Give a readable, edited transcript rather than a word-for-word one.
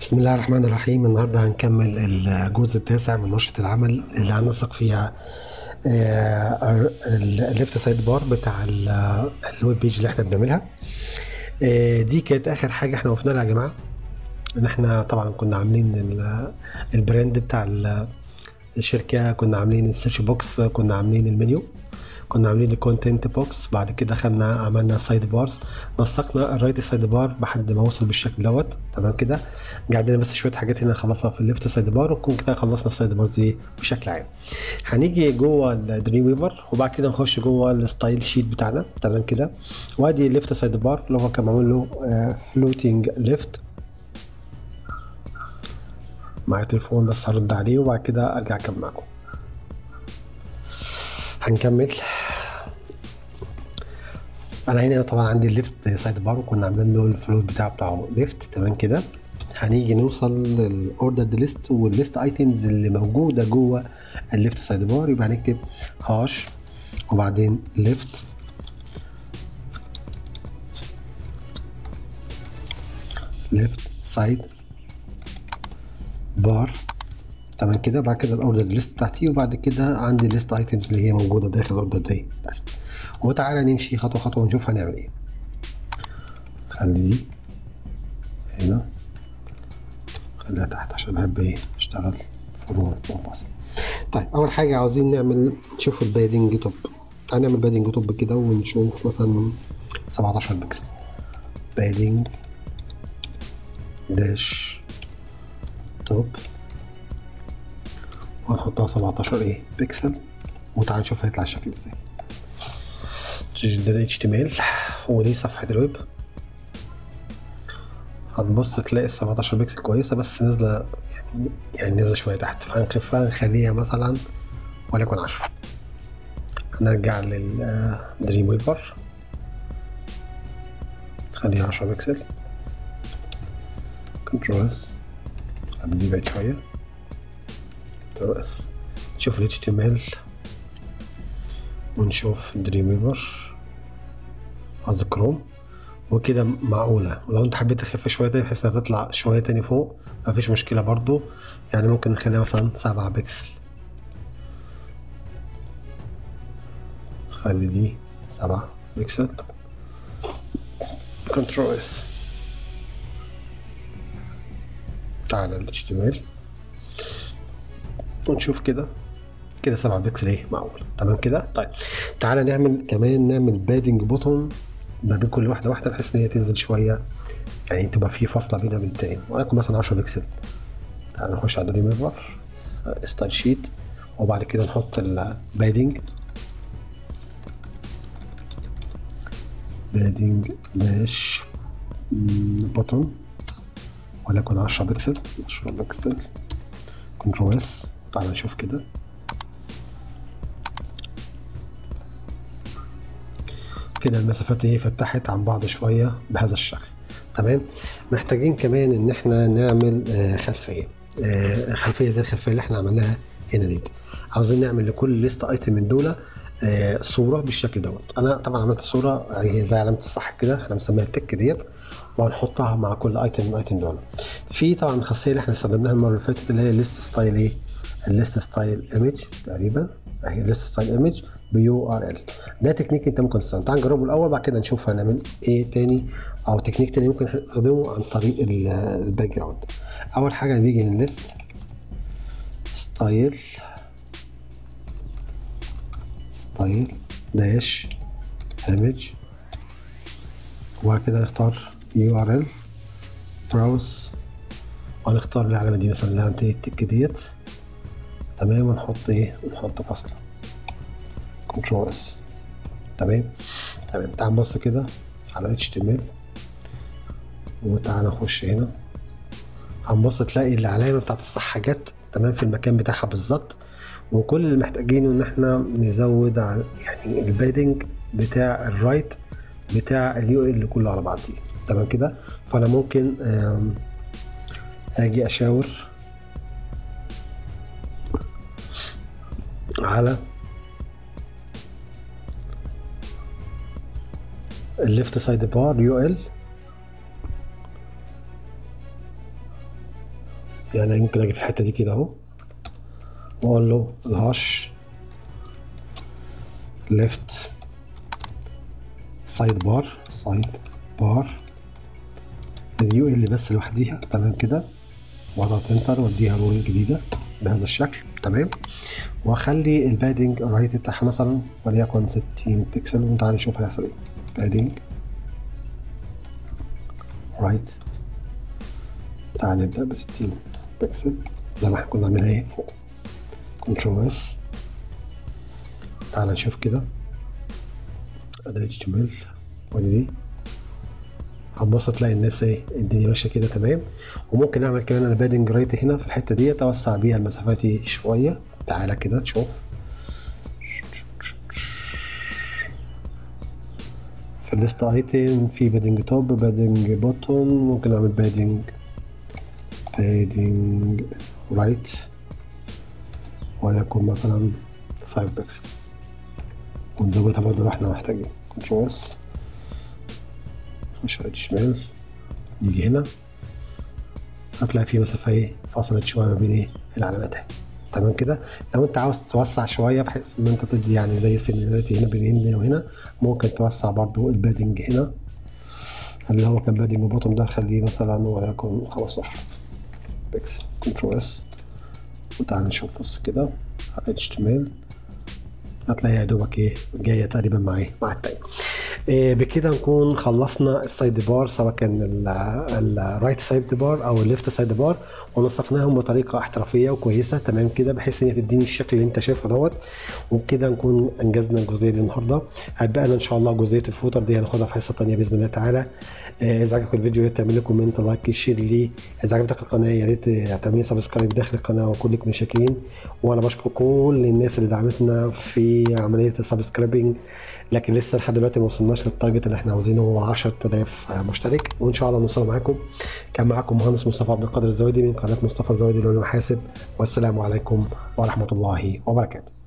بسم الله الرحمن الرحيم. النهارده هنكمل الجزء التاسع من ورشة العمل اللي هننسق فيها الليفت سايد بار بتاع الويب بيج اللي احنا بنعملها. دي كانت اخر حاجه احنا وقفنا لها يا جماعه، ان احنا طبعا كنا عاملين البراند بتاع الشركه، كنا عاملين السيرش بوكس، كنا عاملين المنيو، كنا عاملين الكونتنت بوكس. بعد كده عملنا سايد بارز، نسقنا الرايت سايد بار لحد ما وصل بالشكل دوت. تمام كده، عندنا بس شويه حاجات هنا نخلصها في الليفت سايد بار ونكون كده خلصنا السايد بارز دي بشكل عام. هنيجي جوه الدريم ويفر وبعد كده نخش جوه الستايل شيت بتاعنا. تمام كده، وادي الليفت سايد بار اللي هو كان معمول له فلوتنج ليفت. معايا تليفون بس هرد عليه وبعد كده ارجع اكمل معاكم. هنكمل. انا هنا طبعا عندي الليفت سايد بار وكنا عاملين له الفلوت بتاعه ليفت. تمام كده، هنيجي نوصل للاوردر ليست والليست ايتمز اللي موجوده جوه الليفت سايد بار. يبقى هنكتب هاش وبعدين ليفت سايد بار. تمام كده، بعد كده الاوردر ليست بتاعتي وبعد كده عندي الليست ايتمز اللي هي موجوده داخل الاوردر دي بس. وتعالى نمشي خطوه خطوه ونشوف هنعمل ايه. خلي دي هنا، خليها تحت عشان بحب ايه اشتغل فروع منفصل. طيب اول حاجه عاوزين نشوف البادنج توب. هنعمل بادنج توب كده ونشوف مثلا 17 بكسل. بادنج داش توب وهنحطها 17 بكسل، وتعال نشوف هيطلع الشكل ازاي. ده HTML ودي صفحه الويب. هتبص تلاقي ال 17 بكسل كويسه بس نازله يعني نازله شويه تحت، فهنخفها نخليها مثلا وليكن 10. هنرجع للدريم ويفر نخليها 10 بكسل. كنترول اس، خلي دي بعيد شويه. كنترول اس، نشوف ال HTML ونشوف الدريم ويفر قصدي كروم، وكده معقولة. ولو انت حبيت تخف شوية تاني بحيث انها تطلع شوية تاني فوق مفيش مشكلة برضو، يعني ممكن نخليها مثلا 7 بكسل. خلي دي 7 بكسل. كنترول اس، تعالى ال HTML ونشوف كده 7 بكسل معقول. تمام كده. طيب تعالى نعمل بادنج بوتون ما بين كل واحدة بحيث ان هي تنزل شوية، يعني تبقى في فاصلة بينها وبين التاني، ولكن مثلا 10 بكسل. تعالى نخش على دريم ويفر ستايل شيت وبعد كده نحط البادنج داش بوتون ولكن 10 بكسل. كنترول اس، تعالى نشوف كده المسافات فتحت عن بعض شوية بهذا الشكل. تمام. محتاجين كمان ان احنا نعمل خلفية زي الخلفية اللي احنا عملناها هنا ديت. عاوزين نعمل لكل ليست ايتم من دول صورة بالشكل دوت. انا طبعا عملت صورة يعني زي علامة الصح كده، احنا بنسميها التك ديت، وهنحطها مع كل ايتم من الايتم دول. في طبعا الخاصية اللي احنا استخدمناها المرة اللي فاتت اللي هي الليست ستايل الليست ستايل ايمج تقريبا اهي، ليست ستايل ايمج بURL. ده تكنيك انت ممكن تستخدمه. تعال نجربه الاول بعد كده نشوف هنعمل ايه تاني، او تكنيك تاني ممكن نستخدمه عن طريق الباك جراوند. اول حاجه بيجي من ليست ستايل داش ايمج وبعد كده نختار URL براوس وهنختار العلامه دي مثلا اللي هنتهي التك ديت. تمام، ونحط فاصله. كنترول اس. تمام. تعال نبص كده على HTML وتعال نخش هنا. هنبص تلاقي العلامه بتاعت الصح جت تمام في المكان بتاعها بالظبط، وكل اللي محتاجينه ان احنا نزود يعني البادنج بتاع الرايت بتاع الURL كله على بعضيه. تمام كده. فانا ممكن اجي اشاور على الليفت سايد بار URL يعني ممكن اجي في الحته دي كده اهو واقول له الهاش ليفت سايد بار اليو ال بس لوحديها، تمام كده، واضغط انتر واديها رول جديده بهذا الشكل، تمام. واخلي البادنج الرايت بتاعها مثلا وليكن 60 بكسل، وتعالى نشوف هيحصل ايه. بادنج رايت، تعالى نبدا ب 60 بكسل زي ما احنا كنا عاملينها ايه فوق. كنترول اس، تعالى نشوف كده ادي HTML ودي دي، هتبص تلاقي الناس ايه الدنيا ماشيه كده تمام. وممكن اعمل كمان انا بادنج رايت هنا في الحته دي، اوسع بيها المسافات دي شويه. تعالى كده تشوف في الليست ايتم في بادنج توب بادنج بوتون، ممكن اعمل بادنج رايت وليكن مثلا 5 بكسلز، ونزودها برضه لو احنا محتاجين. كنترول اس، نخش على الشمال، نيجي هنا هتلاقي في مسافة ايه فصلت شوية ما بين ايه العلامات اهي، تمام كده. لو انت عاوز توسع شوية بحيث ان انت تدي يعني زي سيميلاريتي هنا بين هنا وهنا، ممكن توسع برضو البادنج هنا اللي هو كان بادنج بوتوم ده، خليه مثلا وليكن 15 بكسل. كنترول اس، وتعالى نشوف بص كده على HTML هتلاقي يا دوبك ايه جايه تقريبا مع ايه مع التاني. بكده نكون خلصنا السايد بار، سواء كان الرايت سايد بار او الليفت سايد بار، ونسقناهم بطريقه احترافيه وكويسه تمام كده، بحيث ان هي تديني الشكل اللي انت شايفه دوت. وبكده نكون انجزنا الجزئيه دي النهارده. هتبقى لنا ان شاء الله جزئيه الفوتر دي هناخدها في حصه ثانيه باذن الله تعالى. اذا عجبك الفيديو يا ريت تعمل لي كومنت لايك شير لي. اذا عجبتك القناه يا ريت تعمل لي سبسكرايب داخل القناه، وكلكم شاكرين. وانا بشكر كل الناس اللي دعمتنا في عمليه السبسكرايبنج، لكن لسه لحد دلوقتي ما وصلناش للتارجت اللي احنا عاوزينه، هو 10000 مشترك، وان شاء الله نوصل معاكم. كان معاكم مهندس مصطفى عبد القادر الزويدي من قناه مصطفى الزويدي للمحاسب، والسلام عليكم ورحمه الله وبركاته.